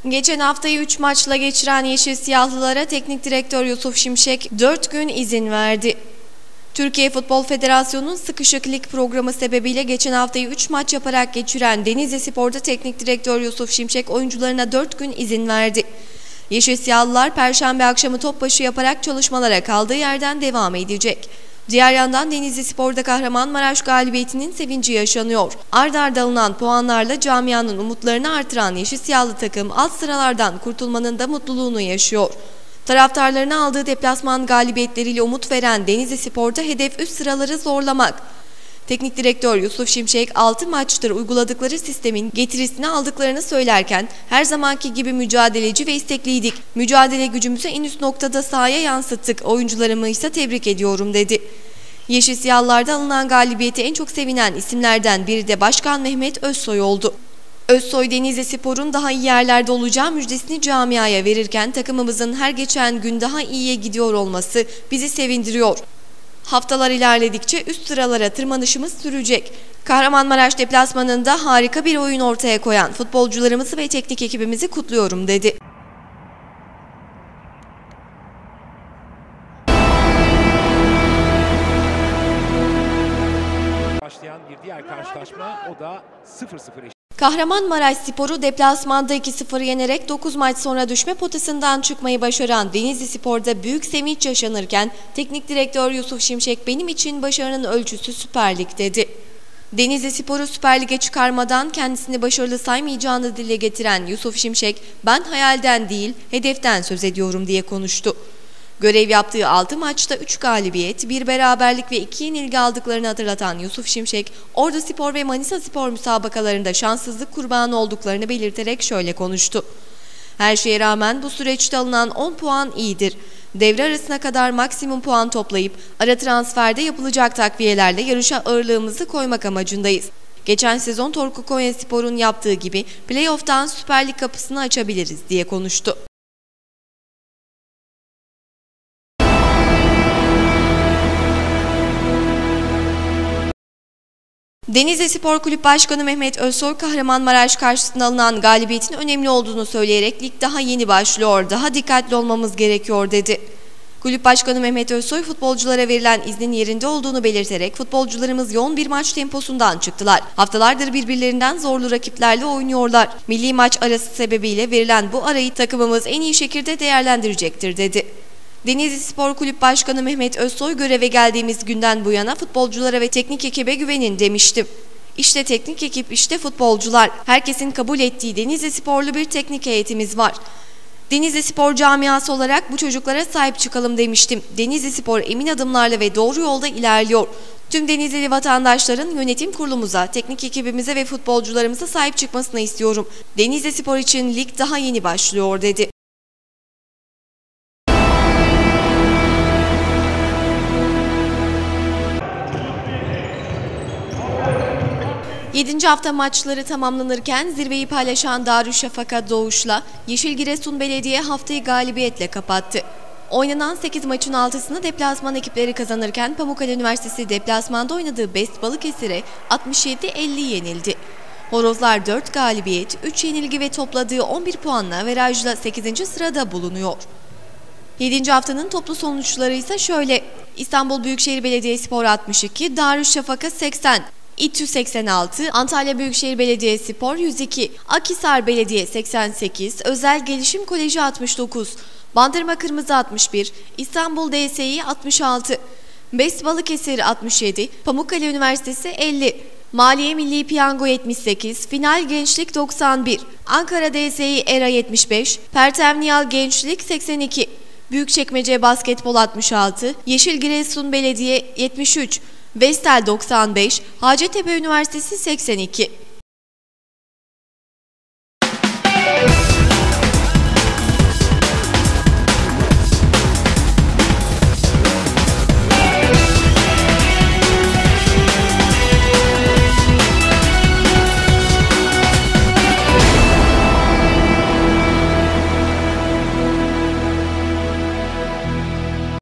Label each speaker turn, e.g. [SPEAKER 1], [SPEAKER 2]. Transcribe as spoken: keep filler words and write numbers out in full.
[SPEAKER 1] Geçen haftayı üç maçla geçiren Yeşil Siyahlılara Teknik Direktör Yusuf Şimşek dört gün izin verdi. Türkiye Futbol Federasyonu'nun sıkışık lig programı sebebiyle geçen haftayı üç maç yaparak geçiren Denizlispor'da Teknik Direktör Yusuf Şimşek oyuncularına dört gün izin verdi. Yeşil Siyahlılar Perşembe akşamı topbaşı yaparak çalışmalara kaldığı yerden devam edecek. Diğer yandan Denizlispor'da Kahramanmaraş galibiyetinin sevinci yaşanıyor. Ard arda alınan puanlarla camianın umutlarını artıran Yeşil Siyahlı takım alt sıralardan kurtulmanın da mutluluğunu yaşıyor. Taraftarlarına aldığı deplasman galibiyetleriyle umut veren Denizlispor'da hedef üst sıraları zorlamak. Teknik direktör Yusuf Şimşek altı maçtır uyguladıkları sistemin getirisini aldıklarını söylerken her zamanki gibi mücadeleci ve istekliydik. Mücadele gücümüzü en üst noktada sahaya yansıttık. Oyuncularımı ise tebrik ediyorum dedi. Yeşil Siyahlılar'da alınan galibiyeti en çok sevinen isimlerden biri de Başkan Mehmet Özsoy oldu. Özsoy, Denizlispor'un daha iyi yerlerde olacağı müjdesini camiaya verirken takımımızın her geçen gün daha iyiye gidiyor olması bizi sevindiriyor. Haftalar ilerledikçe üst sıralara tırmanışımız sürecek. Kahramanmaraş deplasmanında harika bir oyun ortaya koyan futbolcularımızı ve teknik ekibimizi kutluyorum dedi.
[SPEAKER 2] Başlayan bir diğer karşılaşma o da sıfır sıfır.
[SPEAKER 1] Kahramanmaraşspor'u deplasmanda iki sıfır yenerek dokuz maç sonra düşme potasından çıkmayı başaran Denizlispor'da büyük sevinç yaşanırken teknik direktör Yusuf Şimşek benim için başarının ölçüsü Süper Lig dedi. Denizlispor'u Süper Lig'e çıkarmadan kendisini başarılı saymayacağını dile getiren Yusuf Şimşek ben hayalden değil hedeften söz ediyorum diye konuştu. Görev yaptığı altı maçta üç galibiyet, bir beraberlik ve iki yenilgi aldıklarını hatırlatan Yusuf Şimşek, Orduspor ve Manisaspor müsabakalarında şanssızlık kurbanı olduklarını belirterek şöyle konuştu. Her şeye rağmen bu süreçte alınan on puan iyidir. Devre arasına kadar maksimum puan toplayıp ara transferde yapılacak takviyelerle yarışa ağırlığımızı koymak amacındayız. Geçen sezon Torku Konyaspor'un yaptığı gibi playoff'tan Süper Lig kapısını açabiliriz diye konuştu. Denizlispor Kulüp Başkanı Mehmet Özsoy, Kahramanmaraş karşısında alınan galibiyetin önemli olduğunu söyleyerek lig daha yeni başlıyor, daha dikkatli olmamız gerekiyor dedi. Kulüp Başkanı Mehmet Özsoy, futbolculara verilen iznin yerinde olduğunu belirterek futbolcularımız yoğun bir maç temposundan çıktılar. Haftalardır birbirlerinden zorlu rakiplerle oynuyorlar. Milli maç arası sebebiyle verilen bu arayı takımımız en iyi şekilde değerlendirecektir dedi. Denizlispor Kulüp Başkanı Mehmet Özsoy, göreve geldiğimiz günden bu yana futbolculara ve teknik ekibe güvenin demiştim. İşte teknik ekip, işte futbolcular. Herkesin kabul ettiği Denizlisporlu bir teknik heyetimiz var. Denizlispor camiası olarak bu çocuklara sahip çıkalım demiştim. Denizlispor emin adımlarla ve doğru yolda ilerliyor. Tüm Denizlili vatandaşların yönetim kurulumuza, teknik ekibimize ve futbolcularımıza sahip çıkmasını istiyorum. Denizlispor için lig daha yeni başlıyor dedi. yedinci hafta maçları tamamlanırken zirveyi paylaşan Darüşşafaka Doğuş'la Yeşil Giresun Belediye haftayı galibiyetle kapattı. Oynanan sekiz maçın altısını deplasman ekipleri kazanırken Pamukkale Üniversitesi deplasmanda oynadığı Best Balıkesir'e altmış yedi elli yenildi. Horozlar dört galibiyet, üç yenilgi ve topladığı on bir puanla averajla sekizinci sırada bulunuyor. yedinci haftanın toplu sonuçları ise şöyle: İstanbul Büyükşehir Belediyespor altmış iki, Darüşşafaka seksen, İTÜ seksen altı, Antalya Büyükşehir Belediyespor yüz iki, Akhisar Belediye seksen sekiz, Özel Gelişim Koleji altmış dokuz, Bandırma Kırmızı altmış bir, İstanbul D S İ altmış altı, Best Balıkesir altmış yedi, Pamukkale Üniversitesi elli, Maliye Milli Piyango yetmiş sekiz, Final Gençlik doksan bir, Ankara D S İ ERA yetmiş beş, Pertem Nihal Gençlik seksen iki, Büyükçekmece Basketbol altmış altı, Yeşil Giresun Belediye yetmiş üç, Vestel doksan beş, Hacettepe Üniversitesi seksen iki.